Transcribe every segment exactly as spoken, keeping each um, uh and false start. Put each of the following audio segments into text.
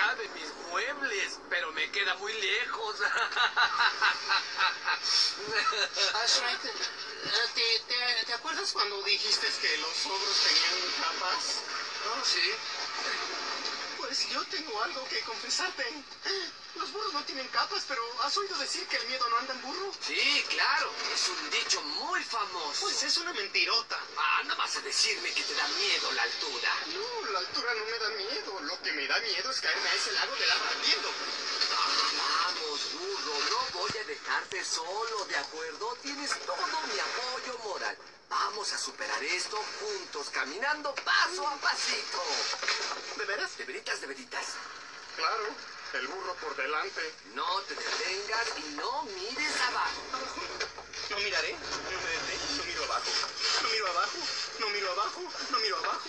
cabe en mis muebles, pero me queda muy lejos. Ah, Shrek, eh, ¿te, te, ¿te acuerdas cuando dijiste que los ogros tenían capas? Oh, sí. Pues yo tengo algo que confesarte. Los burros no tienen capas, pero ¿has oído decir que el miedo no anda en burro? Sí, claro. Es un dicho muy famoso. Pues es una mentirota. Ah, no vas a decirme que te da miedo la altura. No, la altura no me da miedo. Lo que me da miedo es caerme a ese lago del agua ardiendo. Ah, vamos, burro, no voy a dejarte solo, ¿de acuerdo? Tienes todo mi apoyo moral. Vamos a superar esto juntos, caminando paso a pasito. ¿De veras? ¿De veritas, de veritas? Claro, el burro por delante. No te detengas y no mires abajo. No miraré, no me detengo, no miro abajo. No miro abajo, no miro abajo, no miro abajo.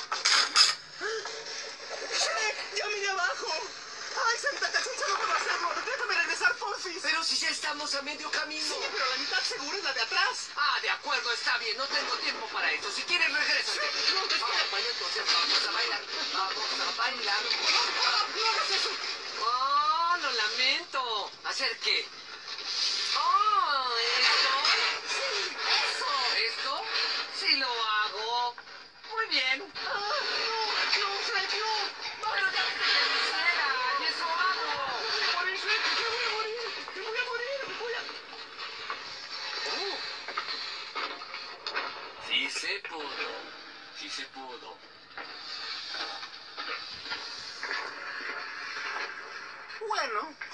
¡Shrek! ¡Ya miré abajo! ¡Ay, Santa Cachucha, no puedo hacerlo! ¡Déjame regresar, porfis! Pero si ya estamos a medio camino. Sí, pero la mitad seguro es la de atrás. Ah, de acuerdo, está bien, no tengo tiempo para eso. Si quieres, regrésate. No, espera. Ah, bueno, entonces vamos a bailar. Vamos a bailar. ¡Ah, no hagas eso! Oh, lo lamento. ¿Hacer qué? Oh, ¿esto? Sí, eso. ¿Esto? Sí lo hago. Muy bien. ¡Ah, no! ¡No, Shrek, no! Pero ya te quisiera, y eso hago. ¡Me voy a morir, Shrek! ¡Me voy a morir! ¡Me voy a morir! ¡Me voy a...! Oh. Sí se pudo. Sí se pudo. Bueno,